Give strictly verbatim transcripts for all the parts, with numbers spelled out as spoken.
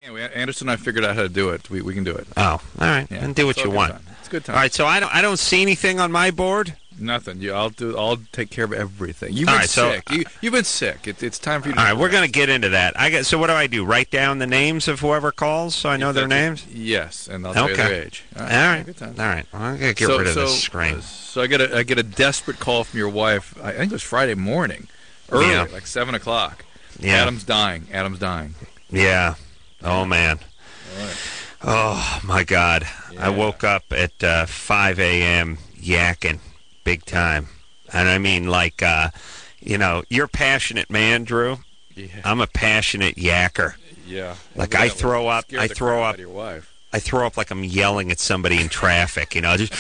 Yeah, Anderson and I figured out how to do it. We we can do it. Oh, all right. Yeah. Then do what It's you all good want. time. It's a good time. All right, so I don't I don't see anything on my board. Nothing. You, I'll do. I'll take care of everything. You've All been right, so- sick. you, you've been sick. It, it's time for you to. All right, we're going to get into that. I get. So what do I do? Write down the names of whoever calls so I know their names? Yes, and I'll tell you Okay. their age. All right. Good time. All right. Well, I'm going to get so, rid of so, this screen. uh, so I get a I get a desperate call from your wife. I think it was Friday morning, early, Yeah. like seven o'clock. Yeah. Adam's dying. Adam's dying. Yeah. Oh, man. All right. Oh, my God. Yeah. I woke up at uh, five a.m. yakking big time. And I mean, like, uh, you know, you're a passionate man, Drew. Yeah. I'm a passionate yacker. Yeah. Like, That I would throw up, scare I the throw crap up, out of your wife. I throw up like I'm yelling at somebody in traffic, you know, just,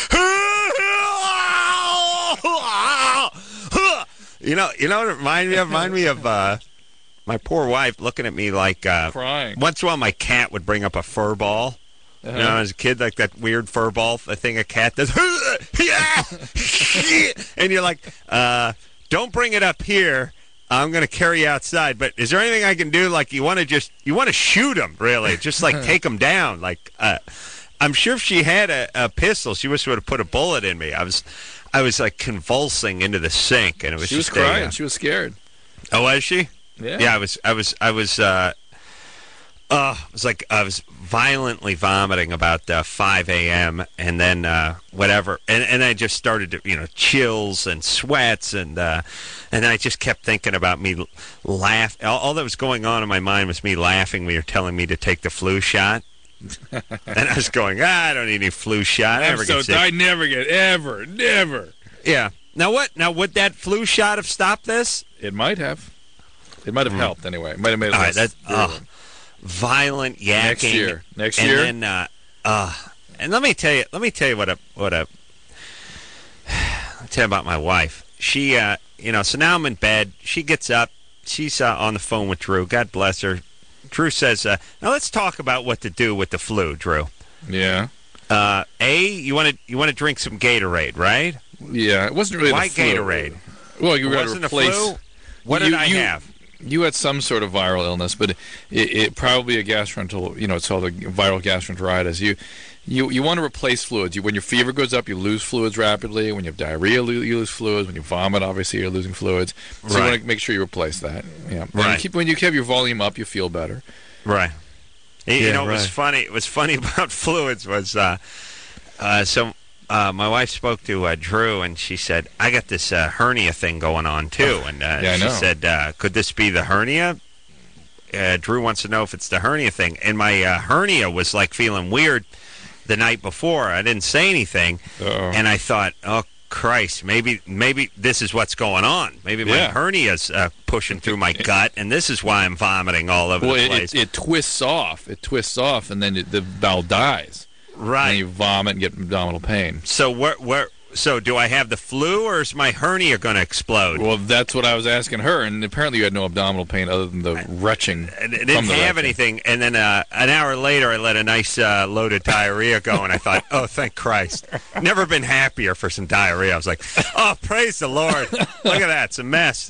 you know, you know what it remind me of? Remind me of uh, my poor wife looking at me like, uh, Crying. once in a while my cat would bring up a fur ball. Uh-huh. You know, as a kid, like that weird fur ball, the thing a cat does. And you're like, uh, don't bring it up here. I'm going to carry you outside. But is there anything I can do? Like, you want to just, you want to shoot him, really. Just, like, take him down. Like, uh, I'm sure if she had a, a pistol, she wish would have put a bullet in me. I was, I was, like, convulsing into the sink. And it was She was just a, crying. uh, She was scared. oh, was she? Yeah. Yeah, I was, I was, I was, uh, uh, it was like I was violently vomiting about uh, five a.m. and then uh, whatever, and and I just started to, you know, chills and sweats, and uh, and I just kept thinking about me laugh. All, all that was going on in my mind was me laughing when you were telling me to take the flu shot, and I was going, ah, I don't need any flu shot. I I'm never so get sick. I never get ever never. Yeah. Now what? Now would that flu shot have stopped this? It might have. It might have helped anyway. It might have made it All right, less that- oh. virulent. Violent yakking. Next year. Next and year. then, uh, uh, and let me tell you, let me tell you what a what a. I'll tell you about my wife. She, uh, you know, so now I'm in bed. She gets up. She's uh, on the phone with Drew. God bless her. Drew says, uh, "Now let's talk about what to do with the flu, Drew. Yeah. Uh, a, you want to you want to drink some Gatorade, right? Yeah. It wasn't really Why the flu. Gatorade? Well, you It got to wasn't the replace. flu? What You- did I you- have? You had some sort of viral illness, but it, it probably a gastroenterol. You know, it's called a viral gastroenteritis. You, you, you want to replace fluids. You, when your fever goes up, you lose fluids rapidly. When you have diarrhea, you you lose fluids. When you vomit, obviously, you're losing fluids. So you Right. want to make sure you replace that. Yeah. And Right. you keep, when you have your volume up, you feel better. Right. You Yeah, know, it was right. funny. It was funny about fluids was, uh, uh, so uh, my wife spoke to uh, Drew, and she said, "I got this uh, hernia thing going on too." And uh, Yeah, I she know. said, uh, "Could this be the hernia?" Uh, Drew wants to know if it's the hernia thing, and my uh, hernia was like feeling weird the night before. I didn't say anything, Uh-oh. and I thought, "Oh Christ, maybe maybe this is what's going on. Maybe my Yeah. hernia's uh, pushing through my gut, and this is why I'm vomiting all over Well, the it, place." it, it twists off. It twists off, and then it, the bowel dies. Right. And you vomit and get abdominal pain. So where where so do I have the flu, or is my hernia going to explode? Well, that's what I was asking her, and apparently you had no abdominal pain other than the retching. I didn't from the have retching. anything, and then uh, an hour later, I let a nice uh, load of diarrhea go, and I thought, "Oh, thank Christ!" Never been happier for some diarrhea. I was like, "Oh, praise the Lord! Look at that, it's a mess.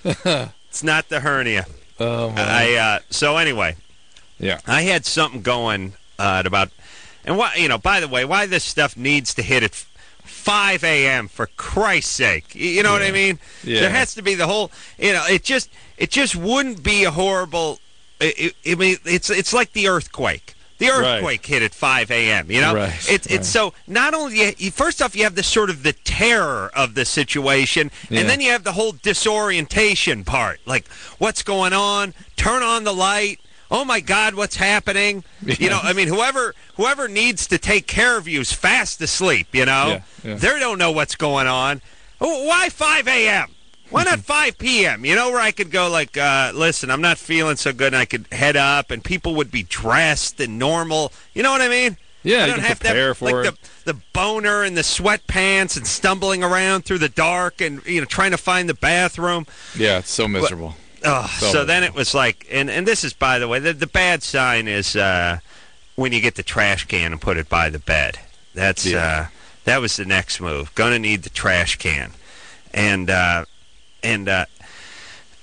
It's not the hernia." Oh, my. I uh, so anyway, Yeah. I had something going uh, at about, and why you know, by the way, why this stuff needs to hit at five a.m. for Christ's sake. You, you know what I mean? Yeah. There has to be the whole. You know, it just it just wouldn't be a horrible. It, it, I mean, it's it's like the earthquake. The earthquake hit at five a.m. You know, Right, it's right. it's so not only you, first off you have the sort of the terror of the situation, Yeah. and then you have the whole disorientation part. Like, what's going on? Turn on the light. Oh my God, what's happening? You know, I mean, whoever whoever needs to take care of you is fast asleep. You know, Yeah, yeah. they don't know what's going on. Oh, why five a.m.? Why not five p.m.? You know, where I could go like, uh, listen, I'm not feeling so good, and I could head up, and people would be dressed and normal. You know what I mean? Yeah, I you don't can have to prepare have for like it. the the boner and the sweatpants and stumbling around through the dark and you know trying to find the bathroom. Yeah, it's so miserable. Oh, So so then miserable. it was like, and, and this is, by the way, the, the bad sign is uh, when you get the trash can and put it by the bed. That's Yeah. uh, that was the next move. Gonna need the trash can, and uh, and uh,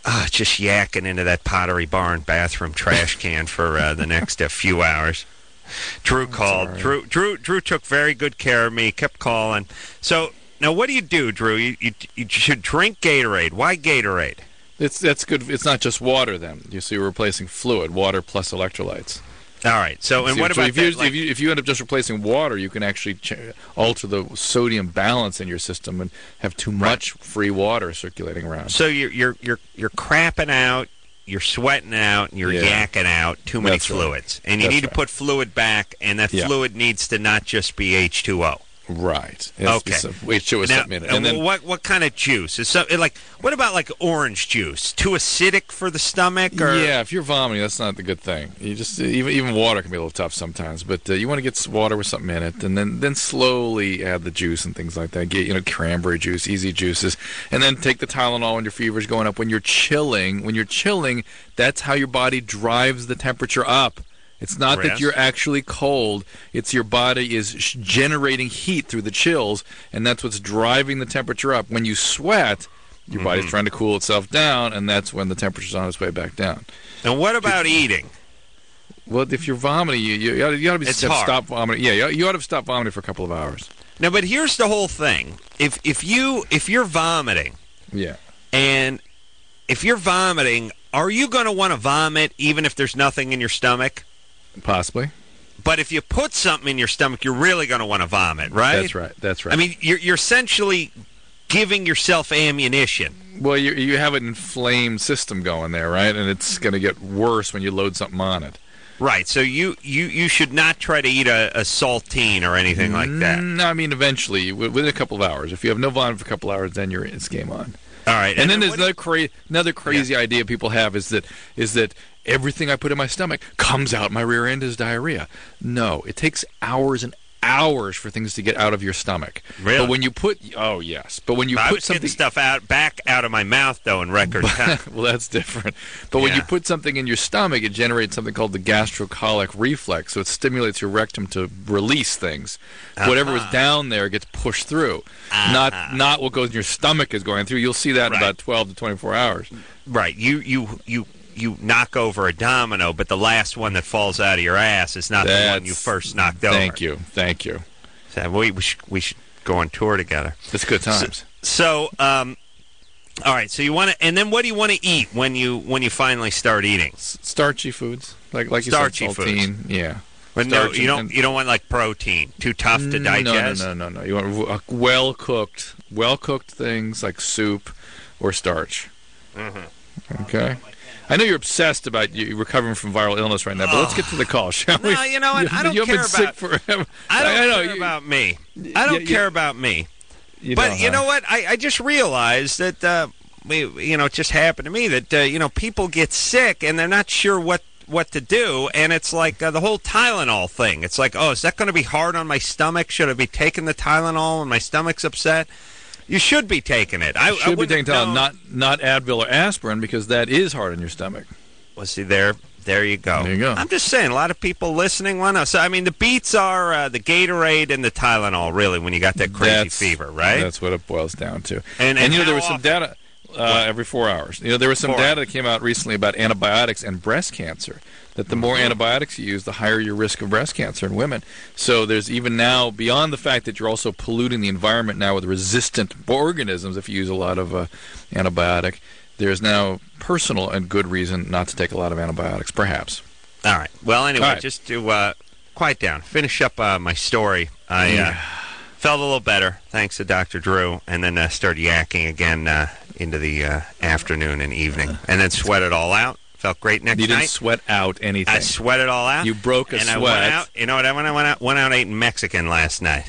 uh, just yakking into that Pottery Barn bathroom trash can for uh, the next uh, few hours. Drew called. Right. Drew, Drew, Drew took very good care of me. Kept calling. So now, what do you do, Drew? You, you, you should drink Gatorade. Why Gatorade? It's that's good. It's not just water. Then you see, you're replacing fluid, water plus electrolytes. All right. So, and See, what so about if you, that, like, if you if you end up just replacing water, you can actually ch- alter the sodium balance in your system and have too much right. free water circulating around. So you're you're you're you're crapping out, you're sweating out, and you're yeah. yakking out too many That's fluids, right. and you That's need right. to put fluid back, and that yeah. fluid needs to not just be H two O. Right. Okay. Wait, show us now, something in it. And then, what what kind of juice is so like? What about like orange juice? Too acidic for the stomach? Or? Yeah, if you're vomiting, that's not the good thing. You just even even water can be a little tough sometimes, but uh, you want to get water with something in it, and then then slowly add the juice and things like that. Get you know cranberry juice, easy juices, and then take the Tylenol when your fever's going up. When you're chilling, when you're chilling, that's how your body drives the temperature up. It's not Rest. that you're actually cold. It's your body is sh- generating heat through the chills, and that's what's driving the temperature up. When you sweat, your mm-hmm. body's trying to cool itself down, and that's when the temperature's on its way back down. And what about eating? Well, if you're vomiting, you you, you ought to, you ought to be It's have hard. stop vomiting. Yeah, you ought, you ought to stop vomiting for a couple of hours. Now, but here's the whole thing: if if you if you're vomiting, Yeah. and if you're vomiting, are you going to want to vomit even if there's nothing in your stomach? Possibly. But if you put something in your stomach, you're really going to want to vomit, right? That's right. That's right. I mean, you're you're essentially giving yourself ammunition. well, you you have an inflamed system going there, right? And it's going to get worse when you load something on it. Right. So you, you, you should not try to eat a, a saltine or anything like that. No, I mean, eventually, wi- within a couple of hours. If you have no vomit for a couple of hours, then you're it's game on. All right. And, And then then there's what- another cra- another crazy idea people have is that is that everything I put in my stomach comes out my rear end as diarrhea. No, it takes hours and hours for things to get out of your stomach. Really? But when you put oh yes, but when you I put was something getting stuff out back out of my mouth though in record time. well, that's different. But when Yeah. you put something in your stomach, it generates something called the gastrocolic reflex. So it stimulates your rectum to release things. Whatever was down there gets pushed through. Not not what goes in your stomach is going through. You'll see that in Right. about twelve to twenty-four hours. Right. You you you you knock over a domino, but the last one that falls out of your ass is not the one That's- you first knocked over. Thank you. Thank you. So we we should, we should go on tour together. It's good times. So, um, all right. So you want to, and then what do you want to eat when you when you finally start eating? Starchy foods. Like like you Starchy said, foods. saltine. Yeah. But no, Starch you and- don't you don't want like protein. Too tough to No, digest. No, no, no, no. You want uh, well cooked, well cooked things like soup or starch. Mm-hmm. Okay. I know you're obsessed about you recovering from viral illness right now, but let's get to the call, shall we? No, you know what? I don't You've care been sick about. forever. I don't I know, care you- about me. I don't yeah, care yeah. about me. You But don't, you huh? know what? I, I just realized that uh, we, you know, it just happened to me that uh, you know people get sick and they're not sure what what to do, and it's like uh, the whole Tylenol thing. It's like, oh, is that going to be hard on my stomach? Should I be taking the Tylenol when my stomach's upset? You should be taking it. I You I should be wouldn't taking Tylenol, know- not not Advil or aspirin, because that is hard on your stomach. Well, see there, there you go. There you go. I'm just saying, a lot of people listening want to. So I mean, the beats are uh, the Gatorade and the Tylenol, really, when you got that crazy That's- fever, right? That's what it boils down to. And- and you know, there how was some often? data uh, every four hours. You know, there was some Four data hours. that came out recently about antibiotics and breast cancer. That the Mm-hmm. more antibiotics you use, the higher your risk of breast cancer in women. So there's even now, beyond the fact that you're also polluting the environment now with resistant organisms if you use a lot of uh, antibiotic, there's now personal and good reason not to take a lot of antibiotics, perhaps. All right. Well, anyway, All right. just to uh, quiet down, finish up uh, my story. I uh, felt a little better, thanks to Doctor Drew, and then uh, started yakking again uh, into the uh, afternoon and evening, and then sweat it all out. Felt great next You didn't night. sweat out anything. I sweat it all out. You broke a and sweat. I went out. You know what? I went, I went out, went out and ate Mexican last night.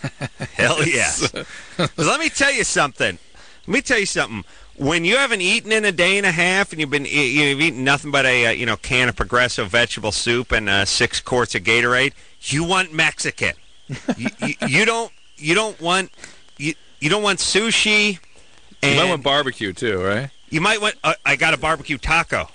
Hell yes. But let me tell you something. Let me tell you something. When you haven't eaten in a day and a half, and you've been you've eaten nothing but a uh, you know can of Progresso vegetable soup and uh, six quarts of Gatorade, you want Mexican. you, you, you don't you don't want you you don't want sushi. And You might want barbecue too, right? you might want. Uh, I got a barbecue taco.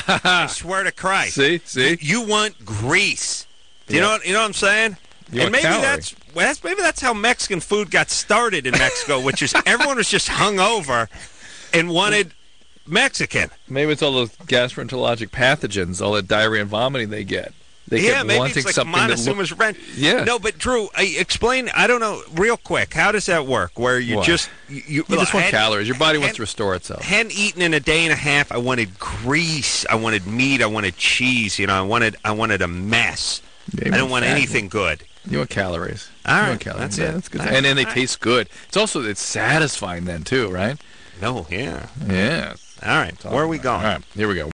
I swear to Christ. See, see. You want grease. Do you Yeah. know what, you know what I'm saying? You and want maybe calorie. that's, well, that's maybe that's how Mexican food got started in Mexico, which is everyone was just hung over and wanted Mexican. Maybe it's all those gastroenterologic pathogens, all that diarrhea and vomiting they get. They yeah, kept maybe wanting it's like something that Montezuma's looked- Revenge. Yeah. No, but Drew, I, explain. I don't know. Real quick, how does that work? Where you What? just you, you, You just want had- calories. Your body wants had- to restore itself. Hadn't eaten in a day and a half. I wanted grease. I wanted meat. I wanted cheese. You know, I wanted I wanted a mess. Yeah, you I don't want want fat. anything good. You want calories. All You right, want calories. that's yeah, it. That's good. All and then they right. taste good. It's also it's satisfying then too, right? No, yeah. Yeah. All right, where are we going? All right, here we go.